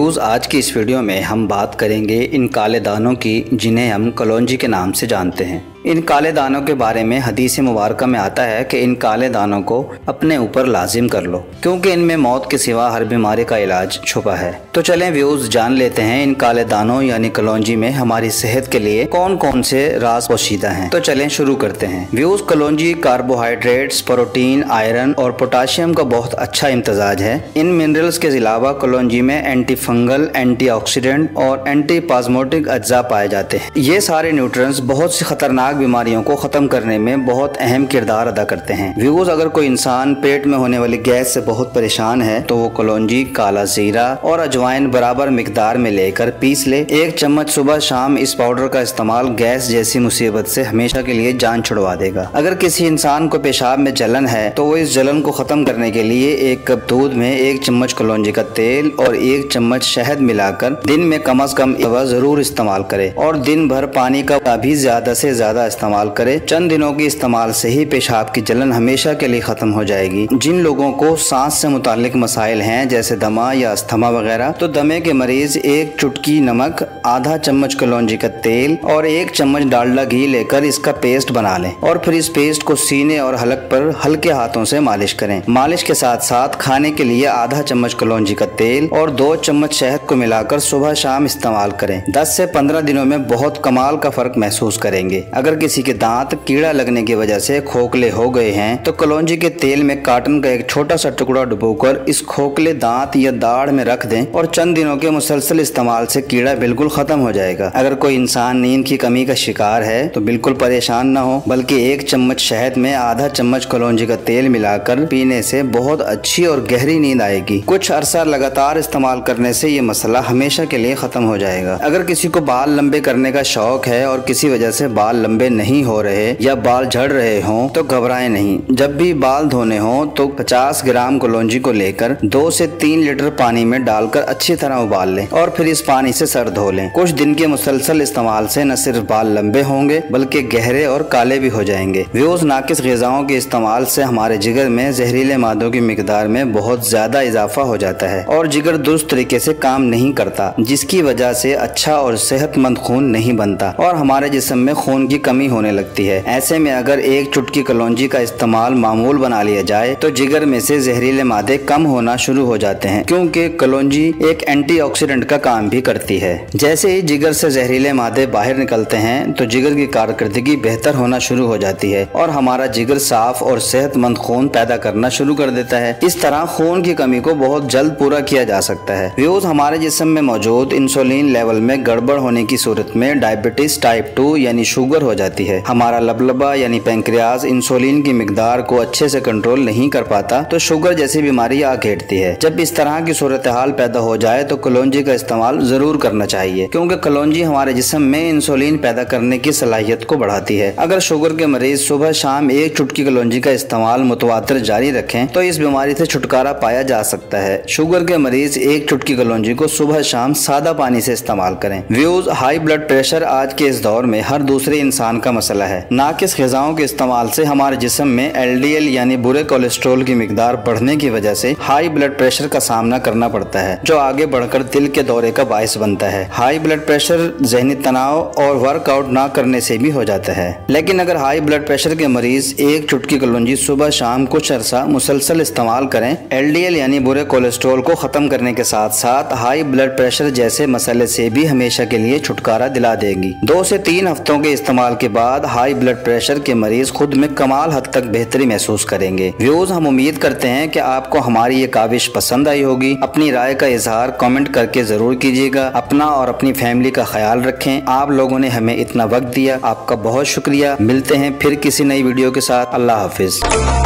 Views आज की इस वीडियो में हम बात करेंगे इन काले दानों की जिन्हें हम कलौंजी के नाम से जानते हैं। इन काले दानों के बारे में हदीस मुबारक में आता है कि इन काले दानों को अपने ऊपर लाजिम कर लो क्योंकि इनमें मौत के सिवा हर बीमारी का इलाज छुपा है। तो चलें व्यूज़ जान लेते हैं इन काले दानों यानी कलौंजी में हमारी सेहत के लिए कौन कौन से राज पोशीदा हैं। तो चलें शुरू करते हैं। व्यूज़ कलौंजी कार्बोहाइड्रेट्स, प्रोटीन, आयरन और पोटाशियम का बहुत अच्छा इम्तजाज है। इन मिनरल्स के अलावा कलौंजी में एंटी फंगल, एंटीऑक्सीडेंट और एंटीपाज्मोटिक अज्जा पाए जाते हैं। ये सारे न्यूट्रिएंट्स बहुत सी खतरनाक बीमारियों को खत्म करने में बहुत अहम किरदार अदा करते हैं। व्यूअर्स, अगर कोई इंसान पेट में होने वाली गैस से बहुत परेशान है तो वो कलौंजी, काला जीरा और अजवाइन बराबर मिकदार में लेकर पीस ले। 1 चम्मच सुबह शाम इस पाउडर का इस्तेमाल गैस जैसी मुसीबत से हमेशा के लिए जान छुड़वा देगा। अगर किसी इंसान को पेशाब में जलन है तो वो इस जलन को खत्म करने के लिए 1 कप दूध में 1 चम्मच कलौंजी का तेल और 1 चम्मच शहद मिलाकर दिन में कम से कम जरूर इस्तेमाल करे और दिन भर पानी का भी ज्यादा से ज्यादा इस्तेमाल करे। चंद दिनों के इस्तेमाल से ही पेशाब की जलन हमेशा के लिए खत्म हो जाएगी। जिन लोगों को सांस से मुतालिक मसाइल हैं जैसे दमा या अस्थमा वगैरह, तो दमे के मरीज 1 चुटकी नमक, आधा चम्मच कलौंजी का तेल और 1 चम्मच डालडा घी लेकर इसका पेस्ट बना लें और फिर इस पेस्ट को सीने और हलक पर हल्के हाथों से मालिश करें। मालिश के साथ साथ खाने के लिए आधा चम्मच कलौंजी का तेल और 2 चम्मच शहद को मिलाकर सुबह शाम इस्तेमाल करें। 10 से 15 दिनों में बहुत कमाल का फर्क महसूस करेंगे। अगर किसी के दांत कीड़ा लगने की वजह से खोखले हो गए हैं तो कलौंजी के तेल में कॉटन का एक छोटा सा टुकड़ा डुबोकर इस खोखले दांत या दाढ़ में रख दें और चंद दिनों के मुसलसल इस्तेमाल से कीड़ा बिल्कुल खत्म हो जाएगा। अगर कोई इंसान नींद की कमी का शिकार है तो बिल्कुल परेशान न हो, बल्कि 1 चम्मच शहद में आधा चम्मच कलौंजी का तेल मिलाकर पीने से बहुत अच्छी और गहरी नींद आएगी। कुछ अरसा लगातार इस्तेमाल करने से ये मसला हमेशा के लिए खत्म हो जाएगा। अगर किसी को बाल लंबे करने का शौक है और किसी वजह से बाल लंबे नहीं हो रहे या बाल झड़ रहे हों तो घबराएं नहीं। जब भी बाल धोने हों तो 50 ग्राम कलौंजी को लेकर 2 से 3 लीटर पानी में डालकर अच्छी तरह उबाल लें और फिर इस पानी से सर धो लें। कुछ दिन के मुसलसल इस्तेमाल से न सिर्फ बाल लंबे होंगे बल्कि गहरे और काले भी हो जाएंगे। व्यूज़, नाकिस ग़िज़ाओं के इस्तेमाल से हमारे जिगर में जहरीले मादों की मिकदार में बहुत ज्यादा इजाफा हो जाता है और जिगर दुरुस्त तरीके से काम नहीं करता, जिसकी वजह से अच्छा और सेहतमंद खून नहीं बनता और हमारे जिस्म में खून की कमी होने लगती है। ऐसे में अगर 1 चुटकी कलौंजी का इस्तेमाल मामूल बना लिया जाए तो जिगर में से जहरीले मादे कम होना शुरू हो जाते हैं, क्योंकि कलौंजी एक एंटीऑक्सीडेंट का काम भी करती है। जैसे ही जिगर से जहरीले मादे बाहर निकलते हैं तो जिगर की कारकर्दगी बेहतर होना शुरू हो जाती है और हमारा जिगर साफ और सेहतमंद खून पैदा करना शुरू कर देता है। इस तरह खून की कमी को बहुत जल्द पूरा किया जा सकता है। व्यूज, हमारे जिस्म में मौजूद इंसुलिन लेवल में गड़बड़ होने की सूरत में डायबिटीज टाइप 2 यानी शुगर हो जाती है। हमारा लबलबा यानी पैंक्रियाज इंसुलिन की मिकदार को अच्छे से कंट्रोल नहीं कर पाता तो शुगर जैसी बीमारी आ घेरती है। जब इस तरह की सूरत हाल पैदा हो जाए तो कलौंजी का इस्तेमाल जरूर करना चाहिए, क्योंकि कलौंजी हमारे जिस्म में इंसुलिन पैदा करने की सलाहियत को बढ़ाती है। अगर शुगर के मरीज सुबह शाम 1 चुटकी कलौंजी का इस्तेमाल मुतवातिर जारी रखें तो इस बीमारी से छुटकारा पाया जा सकता है। शुगर के मरीज 1 चुटकी कलौंजी को सुबह शाम सादा पानी से इस्तेमाल करें। व्यूज, हाई ब्लड प्रेशर आज के इस दौर में हर दूसरे इंसान का मसला है। नाकिस ग़िज़ाओं के इस्तेमाल से हमारे जिस्म में LDL यानी बुरे कोलेस्ट्रॉल की मिकदार बढ़ने की वजह से हाई ब्लड प्रेशर का सामना करना पड़ता है, जो आगे बढ़कर दिल के दौरे का बायस बनता है। हाई ब्लड प्रेशर जहनी तनाव और वर्कआउट ना करने से भी हो जाता है। लेकिन अगर हाई ब्लड प्रेशर के मरीज 1 चुटकी कलौंजी सुबह शाम कुछ अरसा मुसलसल इस्तेमाल करें, LDL यानी बुरे कोलेस्ट्रॉल को खत्म करने के साथ साथ हाई ब्लड प्रेशर जैसे मसले से भी हमेशा के लिए छुटकारा दिला देगी। 2 से 3 हफ्तों के इस्तेमाल के बाद हाई ब्लड प्रेशर के मरीज खुद में कमाल हद तक बेहतरी महसूस करेंगे। व्यूज, हम उम्मीद करते हैं कि आपको हमारी ये काविश पसंद आई होगी। अपनी राय का इजहार कमेंट करके जरूर कीजिएगा। अपना और अपनी फैमिली का ख्याल रखें। आप लोगों ने हमें इतना वक्त दिया, आपका बहुत शुक्रिया। मिलते हैं फिर किसी नई वीडियो के साथ। अल्लाह हाफिज।